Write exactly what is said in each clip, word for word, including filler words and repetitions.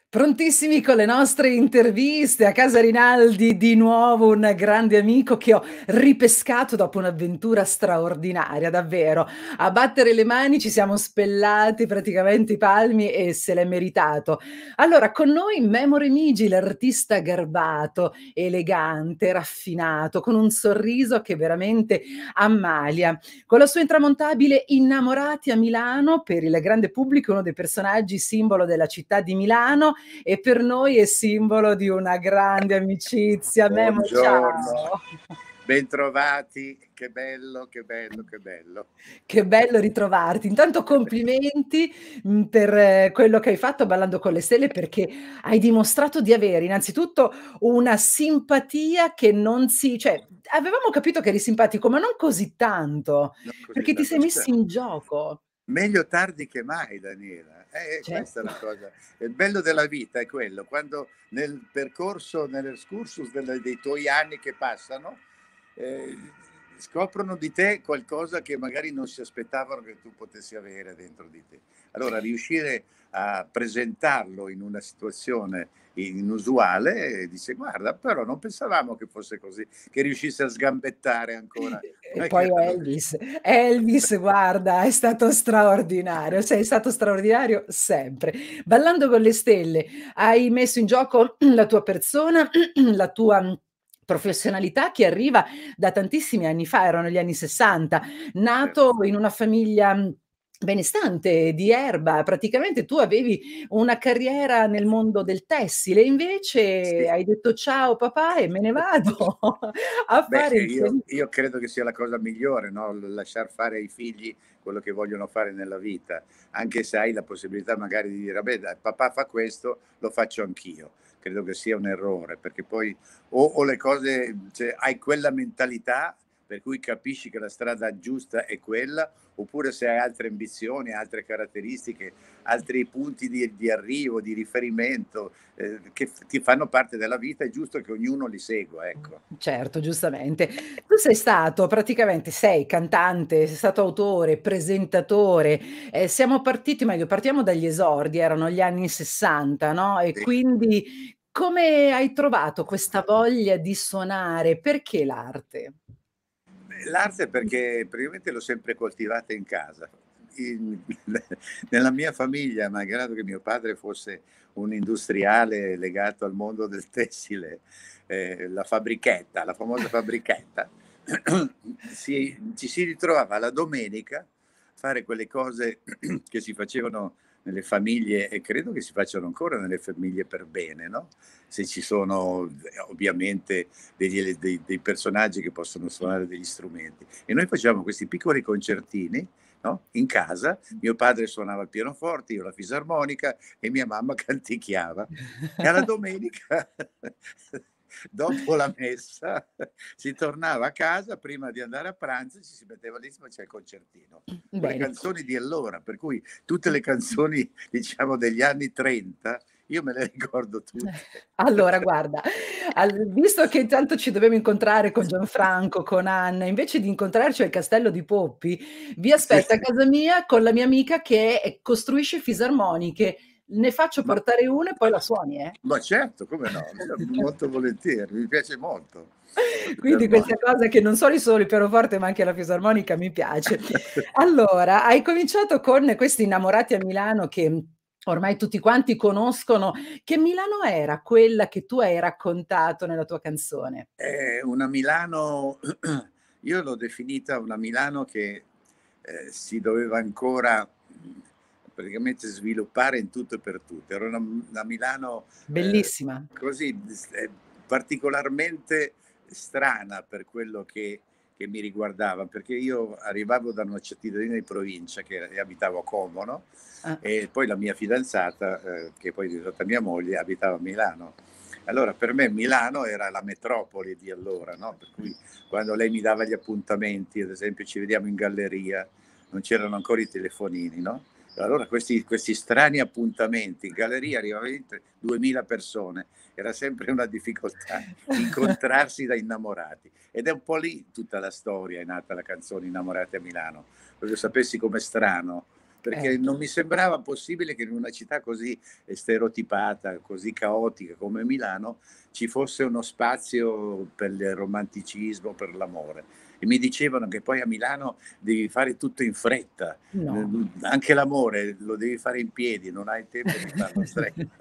Prontissimi con le nostre interviste. A casa Rinaldi di nuovo un grande amico che ho ripescato dopo un'avventura straordinaria, davvero. A battere le mani ci siamo spellati praticamente i palmi e se l'è meritato. Allora, con noi Memo Remigi, l'artista garbato, elegante, raffinato, con un sorriso che veramente ammalia. Con la sua intramontabile Innamorati a Milano, per il grande pubblico uno dei personaggi simbolo della città di Milano, e per noi è simbolo di una grande amicizia. Memo, Buongiorno, ciao. bentrovati, che bello, che bello, che bello. Che bello ritrovarti. Intanto complimenti, mhmm, per quello che hai fatto Ballando con le stelle, perché hai dimostrato di avere innanzitutto una simpatia che non si cioè avevamo capito che eri simpatico, ma non così tanto, Non così perché ti tanto, sei messo cer in gioco. meglio tardi che mai, Daniela. Eh, questa è la Certo. cosa. Il bello della vita è quello, quando nel percorso, nell'excursus delle dei tuoi anni che passano, ehm, scoprono di te qualcosa che magari non si aspettavano che tu potessi avere dentro di te. Allora riuscire a presentarlo in una situazione inusuale, dice: "Guarda, però non pensavamo che fosse così, che riuscisse a sgambettare ancora E qualche poi anno prima." Elvis. Elvis guarda, è stato straordinario, sei stato straordinario sempre. Ballando con le stelle hai messo in gioco la tua persona, la tua, mhmm, professionalità che arriva da tantissimi anni fa, erano gli anni 'sessanta. Certo. Nato in una famiglia, mhmm, benestante di Erba, praticamente tu avevi una carriera nel mondo del tessile, invece Sì. hai detto: "Ciao papà e me ne vado a Beh, fare ehm, il io poli" io credo che sia la cosa migliore, no, l lasciar fare ai figli quello che vogliono fare nella vita, anche se hai la possibilità magari di dire: "Vabbè dai, papà fa questo, lo faccio anch'io." Credo che sia un errore, perché poi o o le cose cioè hai quella mentalità per cui capisci che la strada giusta è quella, oppure se hai altre ambizioni, altre caratteristiche, altri punti di di arrivo, di riferimento, ehm, che f ti fanno parte della vita, è giusto che ognuno li segua, ecco. Certo, giustamente. Tu sei stato praticamente sei cantante, sei stato autore, presentatore, ehm, siamo partiti meglio, partiamo dagli esordi, erano gli anni 'sessanta, no, e Sì. quindi come hai trovato questa voglia di suonare? Perché l'arte? Beh, l'arte perché praticamente l'ho sempre coltivata in casa. In nella mia famiglia, malgrado che mio padre fosse un industriale legato al mondo del tessile, ehm, la fabbrichetta, la famosa fabbrichetta, si ci si ritrovava la domenica a fare quelle cose che si facevano nelle famiglie e credo che si facciano ancora nelle famiglie per bene, no, se ci sono, ehm, ovviamente degli ele dei dei personaggi che possono suonare degli strumenti. E noi facevamo questi piccoli concertini, no, in casa. Mio padre suonava il pianoforte, io la fisarmonica e mia mamma canticchiava. E alla domenica, dopo la messa, si tornava a casa, prima di andare a pranzo ci si metteva lì, si faceva il concertino, con le Bene. canzoni di allora, per cui tutte le canzoni, diciamo, degli anni 'trenta io me le ricordo tutte. Allora guarda, al visto che intanto ci dobbiamo incontrare con Gianfranco, con Anna, invece di incontrarci al Castello di Poppi, vi Sì, aspetto a sì. casa mia con la mia amica che è costruisce fisarmoniche. Ne faccio Ma portare una e poi la suoni, eh. ma certo, come no, molto volentieri, mi piace molto la Quindi questa fisarmonica. cosa che non suoni solo il pianoforte, ma anche la fisarmonica mi piace. Allora, hai cominciato con questi Innamorati a Milano che ormai tutti quanti conoscono. Che Milano era quella che tu hai raccontato nella tua canzone? È una Milano io l'ho definita una Milano che, ehm, si doveva ancora, mhmm, praticamente sviluppare in tutto e per tutto. Era una m una Milano, ehm, Bellissima. così s ehm, particolarmente strana per quello che che mi riguardava, perché io arrivavo da una cittadina di provincia che e abitavo a Como, no, Ah. e poi la mia fidanzata, ehm, che poi è diventata mia moglie, abitava a Milano. Allora per me Milano era la metropoli di allora, no, per cui quando lei mi dava gli appuntamenti, ad esempio ci vediamo in galleria, non c'erano ancora i telefonini, no, allora questi questi strani appuntamenti, in galleria arrivava gente duemila persone, era sempre una difficoltà incontrarsi da innamorati. Ed è un po' lì tutta la storia è nata la canzone Innamorati a Milano. Voglio sapessi com'è strano, perché Ecco. non mi sembrava possibile che in una città così stereotipata, così caotica come Milano, ci fosse uno spazio per il romanticismo, per l'amore. E mi dicevano che poi a Milano devi fare tutto in fretta, No. n anche l'amore lo devi fare in piedi, non hai tempo di farlo in stretta.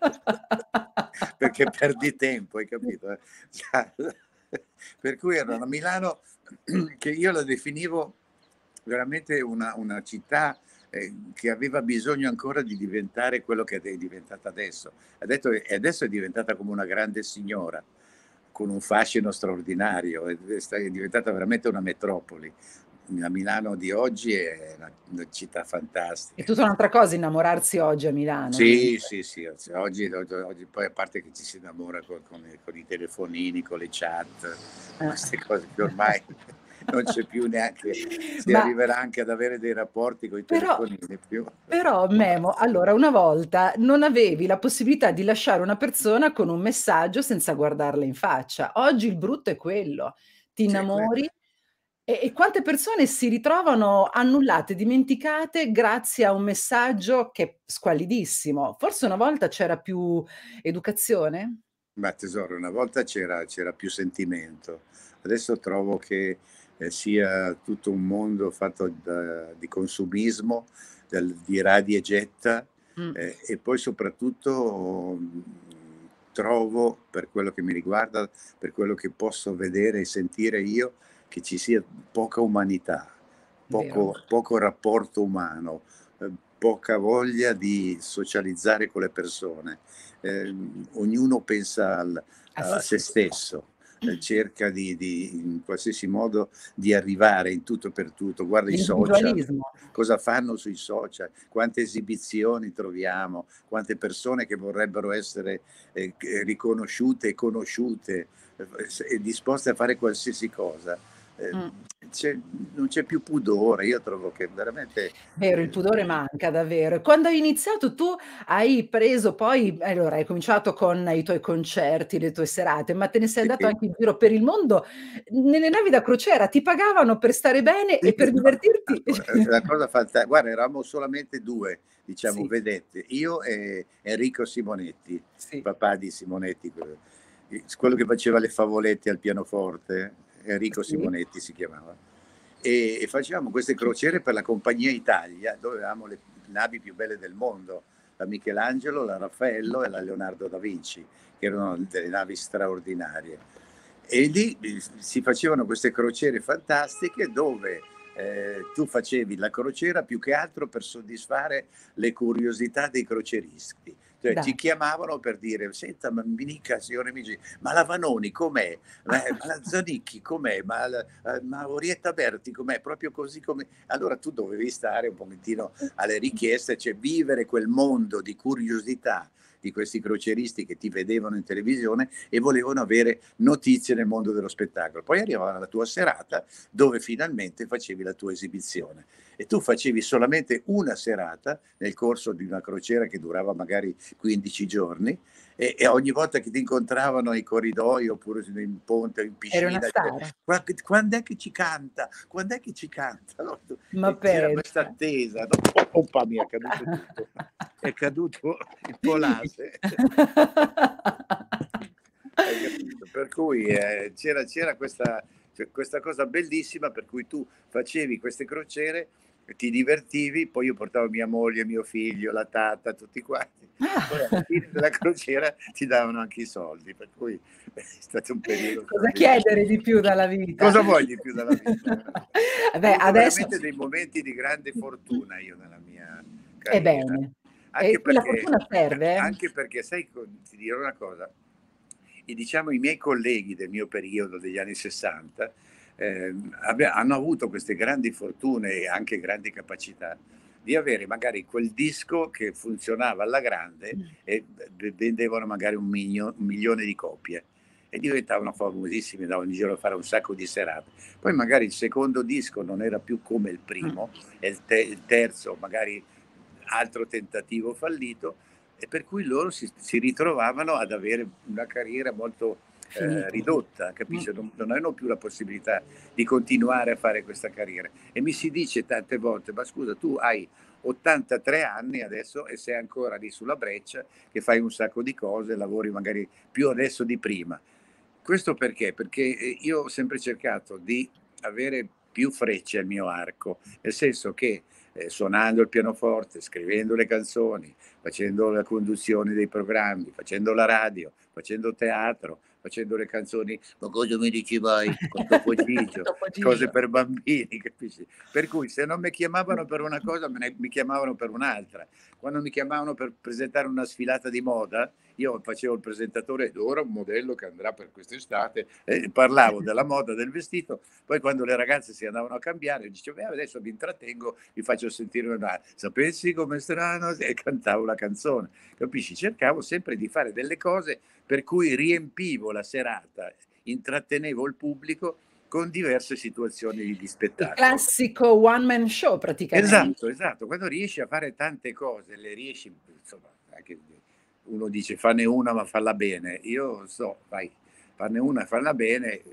Perché perdi tempo, hai capito, eh? Cioè, per cui ero a Milano che io la definivo veramente una una città, ehm, che aveva bisogno ancora di diventare quello che è diventata adesso. Adesso e adesso è diventata come una grande signora, con un fascino straordinario, ed è sta è diventata veramente una metropoli. La Milano di oggi è una una città È fantastica. tutta un'altra cosa innamorarsi oggi a Milano Sì, dunque. sì, sì, oggi oggi oggi poi a parte che ci si innamora con con i con i telefonini, con le chat, Eh. queste cose che ormai non c'è più neanche, si Ma arriverà anche ad avere dei rapporti coi però telefonini più. però Memo, allora una volta non avevi la possibilità di lasciare una persona con un messaggio senza guardarla in faccia. Oggi il brutto è quello. Ti C'è innamori quella. e e quante persone si ritrovano annullate, dimenticate grazie a un messaggio che è squallidissimo. Forse una volta c'era più educazione? Ma tesoro, una volta c'era c'era più sentimento. Adesso trovo che, ehm, sia tutto un mondo fatto da di consumismo, del di radi e getta, Mh, ehm, e poi soprattutto, mhmm, trovo, per quello che mi riguarda, per quello che posso vedere e sentire io, che ci sia poca umanità, vero. poco poco rapporto umano, ehm, poca voglia di socializzare con le persone. Ehm, ognuno pensa al A se a se stesso. stesso, ehm, cerca di di in qualsiasi modo di arrivare in tutto e per tutto. Guarda i social, L'individualismo. cosa fanno sui social, quante esibizioni troviamo, quante persone che vorrebbero essere, ehm, c riconosciute e conosciute, ehm, s e disposte a fare qualsiasi cosa. Mh. Ehm, c'è non c'è più pudore. Io trovo che veramente, Vero, il ehm pudore manca davvero. E quando hai iniziato tu hai preso poi allora hai cominciato con i tuoi concerti, le tue serate, ma te ne sei andato sì. anche in giro per il mondo nelle navi da crociera, ti pagavano per stare bene Sì, e per no, divertirti? allora, è una cosa fanta guarda, eravamo solamente due, diciamo, Sì, vedette, io e Enrico Simonetti, sì, papà di Simonetti, quello i s quello che faceva le favolette al pianoforte, Enrico sì. Simonetti si chiamava. E e facevamo queste crociere per la Compagnia Italia, dove avevamo le navi più belle del mondo, la Michelangelo, la Raffaello e la Leonardo da Vinci, che erano delle navi straordinarie. E lì eh, si facevano queste crociere fantastiche dove eh, tu facevi la crociera più che altro per soddisfare le curiosità dei croceristi. Cioè, ci Dai. chiamavano per dire: senta, ma mi dica, signore amici, ma la Vanoni com'è? Ma, ma la Zanicchi com'è? Ma, la, eh, ma Orietta Berti com'è? Proprio così come. Allora tu dovevi stare un pochettino alle richieste, cioè vivere quel mondo di curiosità di questi crocieristi che ti vedevano in televisione e volevano avere notizie nel mondo dello spettacolo. Poi arrivava la tua serata dove finalmente facevi la tua esibizione e tu facevi solamente una serata nel corso di una crociera che durava magari quindici giorni e, e ogni volta che ti incontravano ai corridoi oppure in ponte o in Eri una piscina, cioè, star. "Qua- quando è che ci canta? Quando è che ci canta?" No? Ma E c'era questa pensa. attesa, no? Oh, oh, mi è caduto tutto, è caduto il polase. Hai capito? Per cui, ehm, c'era c'era questa cioè questa cosa bellissima per cui tu facevi queste crociere, ti divertivi, poi io portavo mia moglie, mio figlio, la tata, tutti quanti, e poi alla Ah. fine della crociera ti davano anche i soldi, per cui è stato un periodo Cosa straordinario. chiedere di più dalla vita? Cosa vuoi di più dalla vita, veramente? Ho Beh, avuto adesso veramente dei momenti di grande fortuna io nella mia carriera, Ebbene. E anche quella perché fortuna serve, eh? anche perché sai co ti dirò una cosa, i diciamo i miei colleghi del mio periodo degli anni 'sessanta, ehm, abbia hanno avuto queste grandi fortune e anche grandi capacità di avere magari quel disco che funzionava alla grande Mh. e v vendevano magari un migno un milione di copie e diventavano famosissimi, andavano in giro a fare un sacco di serate. Poi magari il secondo disco non era più come il Mh. primo e il te il terzo magari altro tentativo fallito e per cui loro si si ritrovavano ad avere una carriera molto, ehm, Finita. ridotta, Mh. capisci? Non non avevano più la possibilità di continuare a fare questa carriera. E mi si dice tante volte: "Ma scusa, tu hai ottantatré anni adesso e sei ancora lì sulla breccia che fai un sacco di cose, lavori magari più adesso di prima. Questo perché? Perché eh, io ho sempre cercato di avere più frecce al mio arco, nel senso che eh, suonando il pianoforte, scrivendo le canzoni, facendo la conduzione dei programmi, facendo la radio, facendo teatro, facendo le canzoni, ma cosa mi dici vai con Topo Gigio, Topo cose Gigio. per bambini, capisci? Per cui se non mi chiamavano per una cosa, me ne- mi chiamavano per un'altra. Quando mi chiamavano per presentare una sfilata di moda, io facevo il presentatore ed ora un modello che andrà per quest'estate, e parlavo della moda del vestito, poi quando le ragazze si andavano a cambiare, dicevo, "Beh, adesso vi intrattengo, vi faccio sentire una, sapessi come strano, e cantavo la canzone, capisci? Cercavo sempre di fare delle cose per cui riempivo la serata, intrattenevo il pubblico con diverse situazioni di Il spettacolo. classico one man show praticamente. Esatto, esatto. Quando riesci a fare tante cose, le riesci, insomma, anche uno dice fanne una ma falla bene. Io so, vai, farne una e farla bene,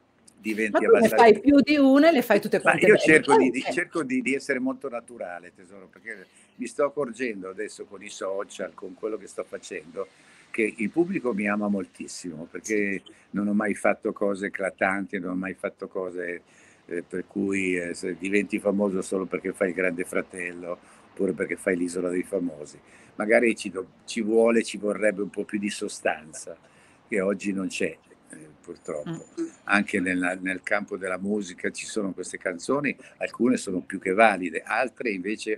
Ma diventi tu ne abbastanza. fai più di una e le fai tutte Ma quante io bene. cerco di, Poi di- eh, cerco di, di essere molto naturale, tesoro, perché mi sto accorgendo adesso con i social, con quello che sto facendo, che il pubblico mi ama moltissimo, sì, perché non ho mai fatto cose eclatanti, non ho mai fatto cose eh, per cui eh, se diventi famoso solo perché fai il Grande Fratello, oppure perché fai l'Isola dei Famosi. Magari ci, do- ci vuole, ci vorrebbe un po' più di sostanza, che oggi non c'è, eh, purtroppo. mh. Anche nel, nel campo della musica ci sono queste canzoni, alcune sono più che valide, altre invece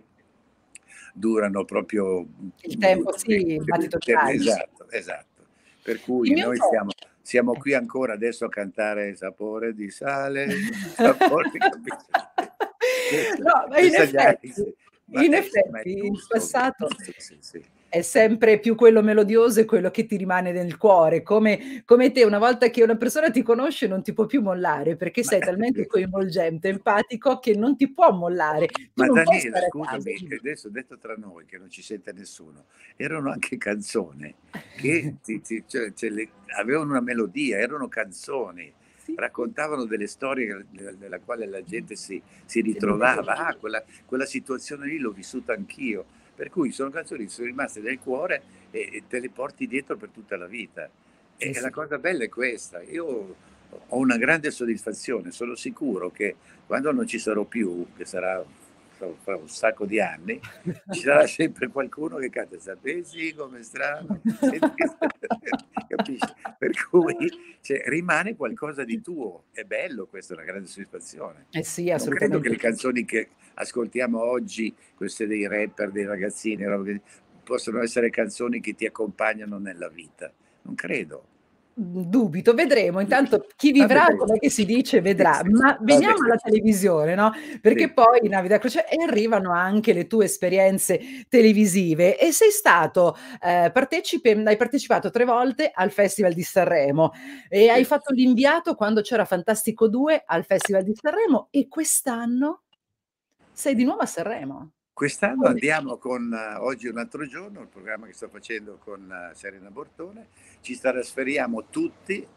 durano proprio. Il tempo sì, battito tragico. Esatto, esatto. Per Il cui mio noi co siamo, siamo eh. qui ancora adesso a cantare sapore di sale, sapore, capisci? Questo, No, ma in questa gli effetti altri, ma, in è, ma è effetti il giusto, è passato giusto, sì, sì. è sempre più quello melodioso e quello che ti rimane nel cuore, come come te una volta che una persona ti conosce non ti può più mollare, perché Ma, sei talmente coinvolgente, empatico che non ti può mollare. Tu Ma non puoi Daniela, stare a casa. scusami, adesso detto tra noi, che non ci sente nessuno, erano anche canzoni che ti- ti- cioè, cioè, le- avevano una melodia, erano canzoni, Sì, raccontavano delle storie nella, nella quale la gente si, si si rivedeva. ritrovava. Ah, quella, quella situazione lì l'ho vissuta anch'io. Per cui sono canzoni che sono rimaste nel cuore e, e te le porti dietro per tutta la vita. E, Eh e la sì. cosa bella è questa. Io ho una grande soddisfazione, sono sicuro che quando non ci sarò più, che sarà fra un sacco di anni, ci sarà sempre qualcuno che canta sapessi come strano, capisci? Per cui cioè, rimane qualcosa di tuo, è bello, questa è una grande soddisfazione. Eh sì, Non credo che assolutamente le sì. canzoni che ascoltiamo oggi, queste dei rapper, dei ragazzini, roba che- possano essere canzoni che ti accompagnano nella vita. Non credo. Mhmm, dubito, vedremo. Intanto chi Va vivrà, vedremo. com'è che si dice, Sì, vedrà. sì, sì. Ma Va veniamo bene. alla televisione, no, perché Sì. poi navi da croce e arrivano anche le tue esperienze televisive e sei stato, ehm, partecipe hai partecipato tre volte al Festival di Sanremo e hai Sì. fatto l'inviato quando c'era Fantastico due al Festival di Sanremo e quest'anno sei di nuovo a Sanremo. Quest'anno Come andiamo con eh, Oggi è un altro giorno, il programma che sto facendo con eh, Serena Bortone, ci trasferiamo tutti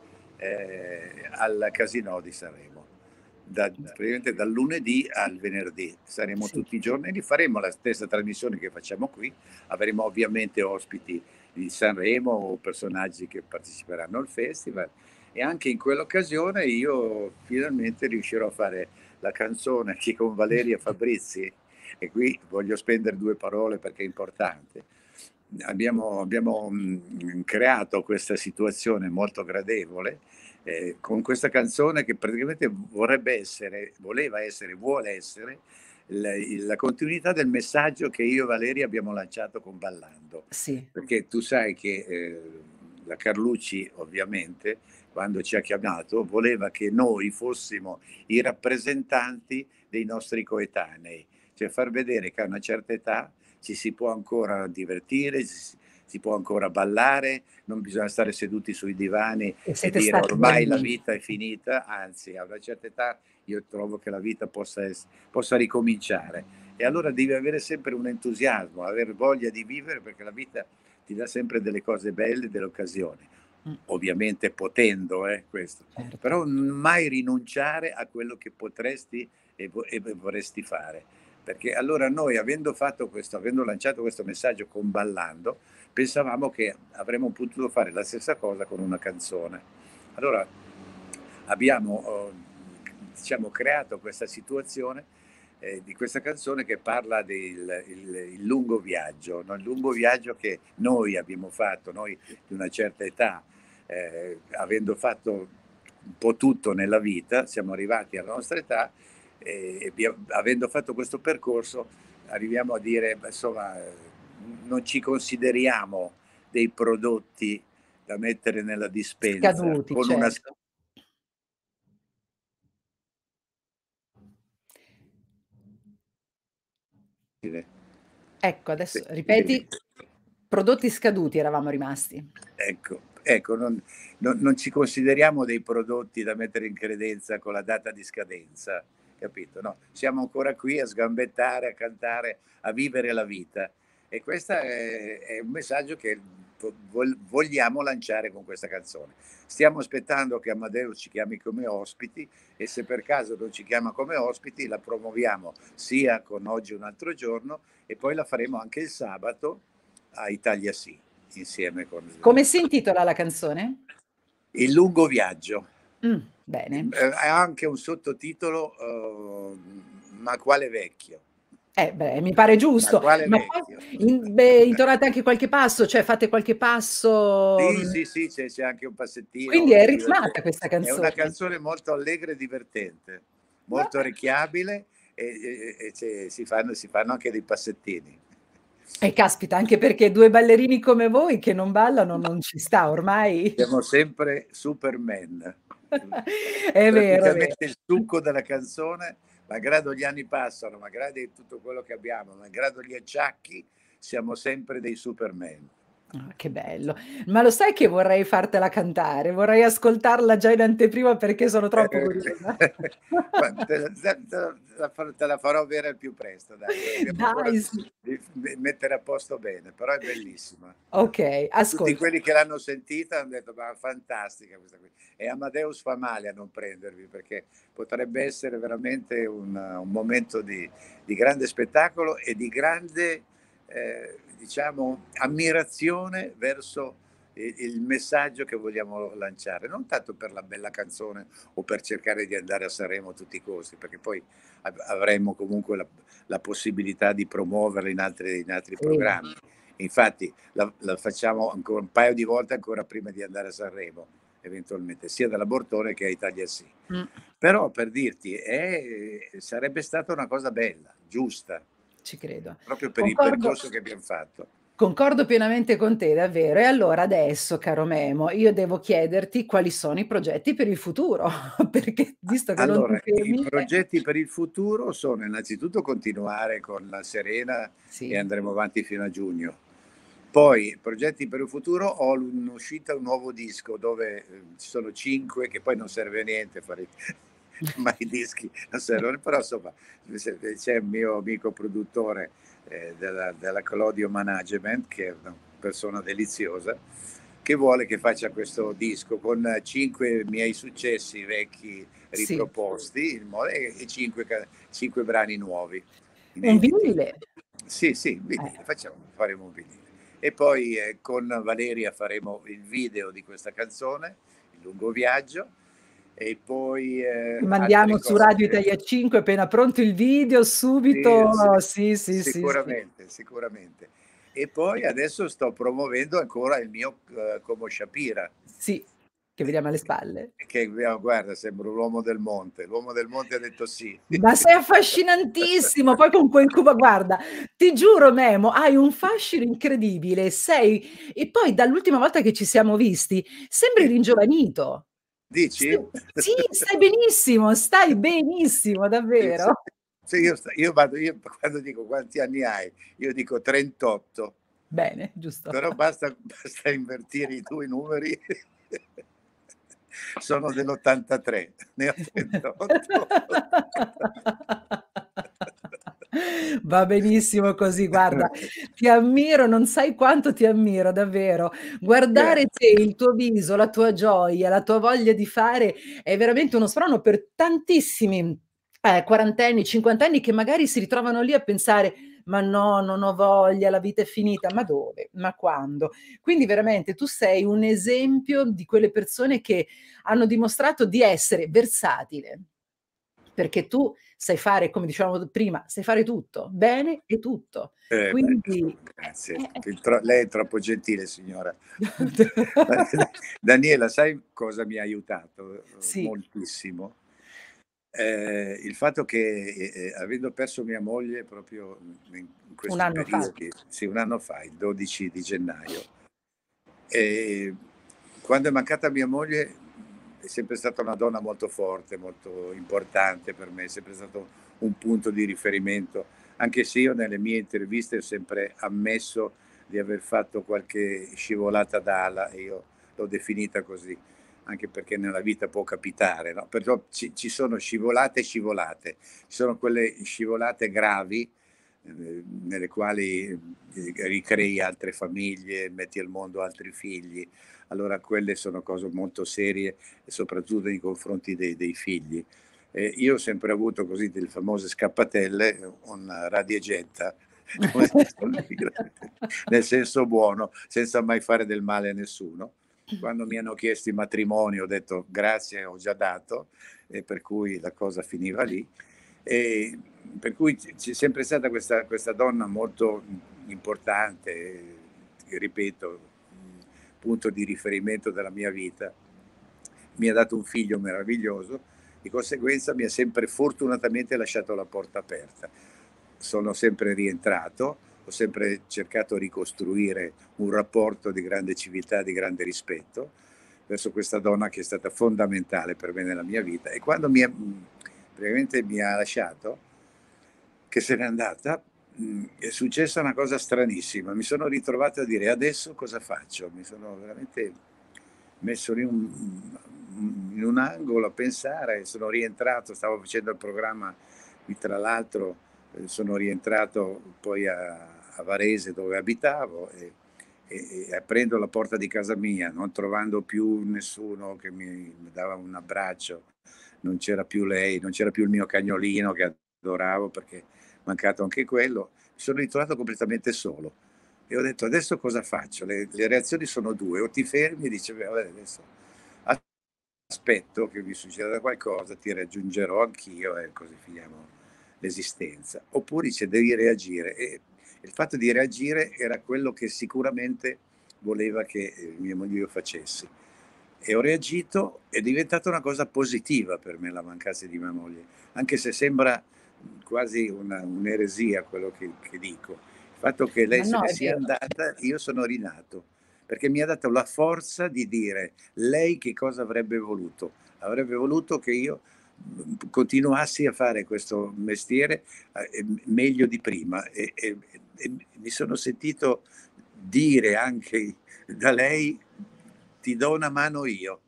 eh, al Casinò di Sanremo, da, praticamente dal lunedì al venerdì, saremo sì. tutti i giorni lì, faremo la stessa trasmissione che facciamo qui, avremo ovviamente ospiti di Sanremo o personaggi che parteciperanno al festival e anche in quell'occasione io finalmente riuscirò a fare la canzone che con Valeria Fabrizi, e qui voglio spendere due parole perché è importante. Abbiamo, abbiamo mh, creato questa situazione molto gradevole eh, con questa canzone che praticamente vorrebbe essere, voleva essere, vuole essere la, la continuità del messaggio che io e Valeria abbiamo lanciato con Ballando. Sì, Perché tu sai che eh, la Carlucci, ovviamente, quando ci ha chiamato, voleva che noi fossimo i rappresentanti dei nostri coetanei, cioè far vedere che a una certa età ci si può ancora divertire, ci si può ancora ballare, non bisogna stare seduti sui divani e e siete dire stati ormai la bravissimi. vita è finita, anzi a una certa età io trovo che la vita possa, es- possa ricominciare. E allora devi avere sempre un entusiasmo, avere voglia di vivere perché la vita ti dà sempre delle cose belle, delle occasioni, Mh, ovviamente potendo, eh, questo, certo. però mai rinunciare a quello che potresti e, vo- e vorresti fare, Perché allora noi avendo fatto questo avendo lanciato questo messaggio con "Ballando", pensavamo che avremmo potuto fare la stessa cosa con una canzone. Allora abbiamo, uhm, diciamo creato questa situazione, ehm, di questa canzone che parla del il il lungo viaggio, no, il lungo viaggio che noi abbiamo fatto, noi di una certa età, ehm, avendo fatto un po' tutto nella vita, siamo arrivati alla nostra età e e bia avendo fatto questo percorso arriviamo a dire: "Beh, insomma, ehm, non ci consideriamo dei prodotti da mettere nella dispensa Scaduti, con una s" certo. Ecco, Sì, adesso dimmi. ripeti. Prodotti scaduti eravamo rimasti. Ecco, ecco, non non non ci consideriamo dei prodotti da mettere in credenza con la data di scadenza, capito, no, siamo ancora qui a sgambettare, a cantare, a vivere la vita. E questa è è un messaggio che vo vol vogliamo lanciare con questa canzone. Stiamo aspettando che Amadeus ci chiami come ospiti e se per caso non ci chiama come ospiti la promuoviamo sia con Oggi è un altro giorno e poi la faremo anche il sabato a Italia Sì, insieme con il Come si intitola la canzone? Il lungo viaggio. Mh, bene. Ehm, ha anche un sottotitolo, uhm, "Ma quale vecchio". Eh beh, mi pare Ma giusto. quale Ma poi vecchio? in beh, intonate anche qualche passo, cioè fate qualche passo, Sì, mhmm sì, sì, c'è c'è anche un Quindi passettino è diverte ritmata questa è una canzone. canzone molto allegra e divertente, molto Vabbè. orecchiabile e e e c'è si fanno si fanno anche dei passettini. Eh caspita, anche perché due ballerini come voi che non ballano non ci sta ormai. Siamo sempre superman. Mh. È vero, è vero. Praticamente il succo della canzone, malgrado gli anni passano, malgrado tutto quello che abbiamo, malgrado gli acciacchi, siamo sempre dei superman. Ah, che bello. Ma lo sai che vorrei fartela cantare? Vorrei ascoltarla già in anteprima perché sono troppo curiosa. Ma te la te te la fa te la farò avere al più presto dai, dobbiamo ancora Dai, sì. di me mettere a posto bene, però è bellissima. Okay, Tutti ascolta. quelli che l'hanno sentita han detto: "Ma fantastica questa qui". E Amadeus fa male a non prendervi, perché potrebbe essere veramente un un momento di di grande spettacolo e di grande, ehm, diciamo ammirazione verso i il messaggio che vogliamo lanciare, non tanto per la bella canzone o per cercare di andare a Sanremo a tutti i costi, perché poi av avremmo comunque la la possibilità di promuoverla in altri in altri Sì. programmi. Infatti la la facciamo ancora un paio di volte ancora prima di andare a Sanremo, eventualmente, sia dalla Bortone che a Italia Sì. Mh. Però per dirti, è sarebbe stata una cosa bella, giusta. Ci credo. Proprio per il Concordo percorso che abbiam fatto. concordo pienamente con te, davvero. E allora adesso, caro Memo, io devo chiederti quali sono i progetti per il futuro, perché A visto che non ti allora, i fermi, eh. progetti per il futuro sono innanzitutto continuare con la Serena e Sì. andremo avanti fino a giugno. Poi, progetti per il futuro, ho l un'uscita un nuovo disco dove, ehm, ci sono cinque che poi non serve a niente fare ma i dischi non servono, però insomma se c'è un mio amico produttore, ehm, della della Claudio Management, che è una persona deliziosa, che vuole che faccia questo disco con cinque miei successi vecchi Sì. riproposti in mo e e cinque ca cinque brani nuovi, Un inediti. vinile. Sì, sì, vinile, Eh. facciamo faremo un vinile. E poi, ehm, con Valeria faremo il video di questa canzone, Il lungo viaggio, e poi, Ti ehm, altre mandiamo su Radio cose. Italia cinque appena pronto il video Sì, subito sì, sì, sì, sì, sì. sicuramente, sicuramente. E poi adesso sto promuovendo ancora il mio, uhm, Como Shapira. Sì, che vediamo alle spalle. Che guarda, sembro l'uomo del monte. L'uomo del monte ha detto sì. Ma sei affascinantissimo, poi con quel cuba guarda, ti giuro Memo, hai un fascino incredibile, sei e poi dall'ultima volta che ci siamo visti sembri Sì. ringiovanito. Sì, Dici? sì, stai benissimo, stai benissimo, Sì, sì. davvero. Sì, io sta io vado io quando dico: "Quanti anni hai?" Io dico: "trentotto". Bene, giusto. Però basta basta invertire i due numeri. Sono dell'ottantatré, ne ho trentotto. Va benissimo così, guarda, ti ammiro, non sai quanto ti ammiro, davvero. Guardare te, Grazie. il tuo viso, la tua gioia, la tua voglia di fare è veramente uno sprono per tantissimi Eh, quarantenni, cinquantenni che magari si ritrovano lì a pensare: "Ma no, non ho voglia, la vita è finita." Ma dove? Ma quando? Quindi veramente tu sei un esempio di quelle persone che hanno dimostrato di essere versatile, perché tu sai fare, come dicevamo d prima, sai fare tutto, bene e tutto. Eh beh, Quindi grazie. eh, eh. Fin tro lei è troppo gentile signora. Daniela, sai cosa mi ha aiutato, uhm, Sì. moltissimo? Ehm, il fatto che, e ehm, avendo perso mia moglie proprio in in un questi anno fa. periodi sì, un anno fa, il dodici di gennaio, ehm, quando è mancata mia moglie, è sempre stata una donna molto forte, molto importante per me, è sempre stato un punto di riferimento, anche se io nelle mie interviste ho sempre ammesso di aver fatto qualche scivolata d'ala, e io l'ho definita così, anche perché nella vita può capitare, no, perciò ci ci sono scivolate e scivolate. Ci sono quelle scivolate gravi, ehm, nelle quali, ehm, ricrei altre famiglie, metti al mondo altri figli. Allora quelle sono cose molto serie e soprattutto nei confronti dei dei figli. E io ho sempre avuto così delle famose scappatelle, un radia e getta, come si suol dire, nel senso buono, senza mai fare del male a nessuno. Quando mi hanno chiesto in matrimonio ho detto: "Grazie, ho già dato", e per cui la cosa finiva lì. E per cui c c'è sempre stata questa questa donna molto, mhmm, importante, che ripeto, mhmm, punto di riferimento della mia vita. Mi ha dato un figlio meraviglioso, di conseguenza mi ha sempre fortunatamente lasciato la porta aperta. Sono sempre rientrato, ho sempre cercato di ricostruire un rapporto di grande civiltà, di grande rispetto verso questa donna che è stata fondamentale per me nella mia vita, e quando mi ha mhmm, praticamente mi ha lasciato, che se n'è andata, mhmm, è successa una cosa stranissima. Mi sono ritrovato a dire: "Adesso cosa faccio?" Mi sono veramente messo lì un mhmm, in un angolo a pensare, sono rientrato, stavo facendo il programma qui, tra l'altro, ehm, sono rientrato poi a a Varese dove abitavo, e e e aprendo la porta di casa mia, non trovando più nessuno che mi mi dava un abbraccio, non c'era più lei, non c'era più il mio cagnolino che adoravo perché è mancato anche quello, mi sono ritrovato completamente solo e ho detto: "Adesso cosa faccio?" Le le reazioni sono due: o ti fermi e dici: "Beh, vabbè, adesso aspetto che mi succeda qualcosa, ti raggiungerò anch'io e così finiamo l'esistenza." Oppure dice: "Devi reagire." E il fatto di reagire era quello che sicuramente voleva che, ehm, mia moglie io facessi. E ho reagito, è diventata una cosa positiva per me la mancanza di mia moglie, anche se sembra, mhmm, quasi una un'eresia quello che che dico. Il fatto che lei Ma se no, ne è sia vero. andata, io sono rinato, perché mi ha dato la forza di dire: lei che cosa avrebbe voluto? Avrebbe voluto che io, mhmm, continuassi a fare questo mestiere, a ehm, meglio di prima, e e e mi sono sentito dire anche da lei: "Ti do una mano io."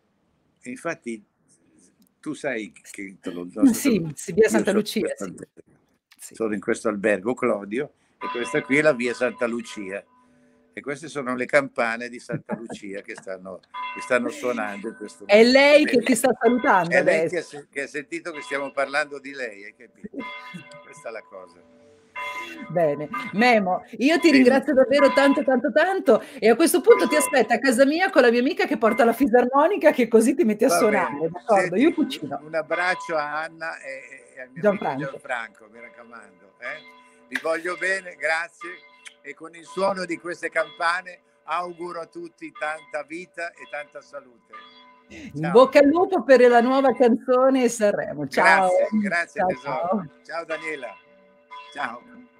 E infatti tu sai che te lo non so se lo Sì, sì, via io Santa sono in Lucia, questo sì. albergo Sì. sono in questo albergo Clodio, e questa qui è la via Santa Lucia. E queste sono le campane di Santa Lucia che stanno che stanno suonando in questo È momento. lei che Vedi? ti sta salutando È lei adesso. che ha se che ha sentito che stiamo parlando di lei, hai capito? Questa è la cosa. Bene. Memo, io ti Dimmi. ringrazio davvero tanto, tanto, tanto, e a questo punto ti Tesoro. aspetto a casa mia con la mia amica che porta la fisarmonica, che così ti metti a Va suonare, bene. d'accordo? Io Senti, u cucino. un abbraccio a Anna e e al mio amico Gianfranco. Gianfranco, mi raccomando, eh. Vi voglio bene, grazie, e con il suono di queste campane auguro a tutti tanta vita e tanta salute. In Ciao. bocca al lupo per la nuova canzone e Sanremo. Ciao. Grazie, grazie Ciao, tesoro. ciao. Ciao Daniela. Ciao.